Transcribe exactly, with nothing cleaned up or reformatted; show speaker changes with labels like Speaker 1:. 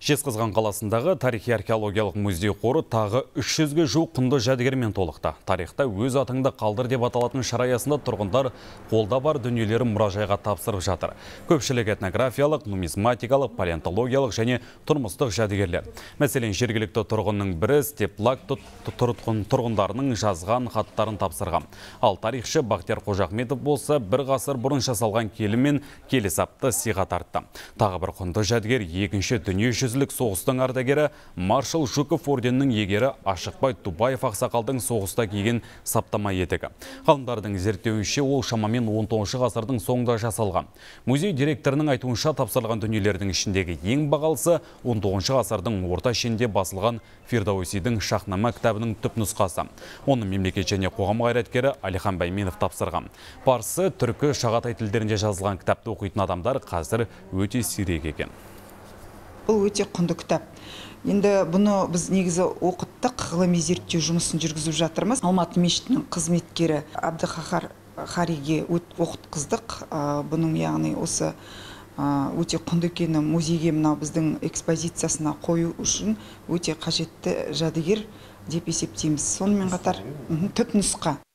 Speaker 1: Жезқазған қаласындағы тарихи археологиялық музей қоры тағы үш жүзге жуық құнды жәдігермен толықты. Тарихта өз атыңды қалдыр деп аталатын шара аясында тұрғындар қолда бар дүниелерін мұражайға тапсырып жатыр. Көпшілік этнографиялық, нумизматикалық, палеонтологиялық және тұрмыстық жәдігерлер. Мәселен, жергілікті тұрғынның бірі Степлак тұрғындарының жазған хаттарын тапсырған. Ал тарихшы Бақтияр Қожахметов болса, бір ғасыр бұрын жасалған келі мен келесапты сыйға тартты. Тағы бір құнды жәдігер екінші дүниежүзілік соғыстың ардагері Маршал Жуков орденінің егері Ашықбай Тубаев ақсақалдың соғыста киген саптама етігі. Ғалымдардың зерттеуінше ол шамамен он тоғызыншы ғасырдың соңында жасалған. Музей директорының айтуынша тапсырылған дүниелердің ішіндегі ең бағалысы он тоғызыншы ғасырдың орта шенінде басылған Фирдаусидің Шахнама кітабының түпнұсқасы. Оны мемлекет және қоғам қайраткері Алихан Байменов тапсырған. Парсы, түркі, шағатай тілдерінде жазылған кітапты оқитын адамдар қазір өте сирек екен.
Speaker 2: Бұл өте құнды кітап. Енді бұны біз негізі оқыттық, ғылыми зерттеу жұмысын жүргізіп жатырмыз. Алматы мешітінің қызметкері Әбдіқахар Хариге оқытқыздық. Бұның яғни осы өте құнды екені музейге мынау біздің экспозициясына қою үшін өте қажетті жәдігер деп есептейміз. Сонымен қатар түпнұсқа.